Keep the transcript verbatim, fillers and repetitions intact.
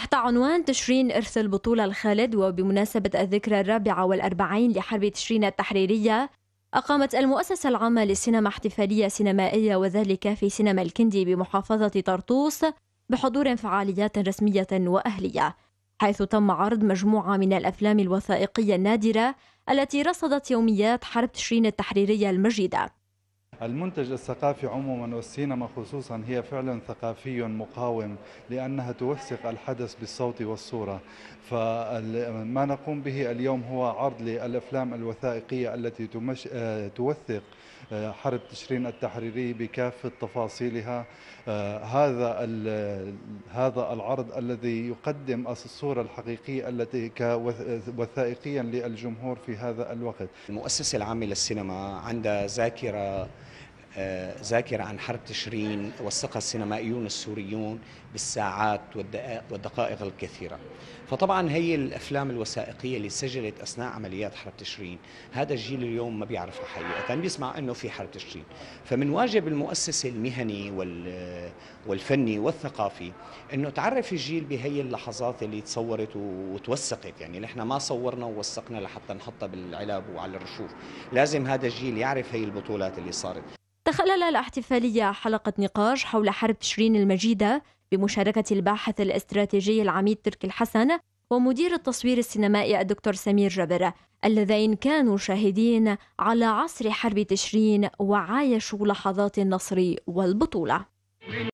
تحت عنوان تشرين إرث البطولة الخالد وبمناسبة الذكرى الرابعة والأربعين لحرب تشرين التحريرية، أقامت المؤسسة العامة للسينما احتفالية سينمائية وذلك في سينما الكندي بمحافظة طرطوس بحضور فعاليات رسمية وأهلية، حيث تم عرض مجموعة من الأفلام الوثائقية النادرة التي رصدت يوميات حرب تشرين التحريرية المجيدة. المنتج الثقافي عموما والسينما خصوصا هي فعلا ثقافي مقاوم، لأنها توثق الحدث بالصوت والصورة. فما نقوم به اليوم هو عرض للأفلام الوثائقية التي تمش... توثق حرب تشرين التحريري بكافة تفاصيلها. هذا هذا العرض الذي يقدم الصورة الحقيقية التي كوثائقيا للجمهور في هذا الوقت. المؤسسة العامة للسينما عندها ذاكرة ذاكرة عن حرب تشرين وثقها السينمائيون السوريون بالساعات والدقائق الكثيرة. فطبعا هي الأفلام الوثائقية اللي سجلت أثناء عمليات حرب تشرين، هذا الجيل اليوم ما بيعرفها حقيقة، بيسمع أنه في حرب تشرين. فمن واجب المؤسسة المهني والفني والثقافي أنه تعرف الجيل بهي اللحظات اللي تصورت وتوثقت. يعني نحن ما صورنا ووثقنا لحتى نحطها بالعلب وعلى الرشوف، لازم هذا الجيل يعرف هي البطولات اللي صارت. تخلل الاحتفالية حلقة نقاش حول حرب تشرين المجيدة بمشاركة الباحث الاستراتيجي العميد تركي الحسن ومدير التصوير السينمائي الدكتور سمير جبر، اللذين كانوا شاهدين على عصر حرب تشرين وعايشوا لحظات النصر والبطولة.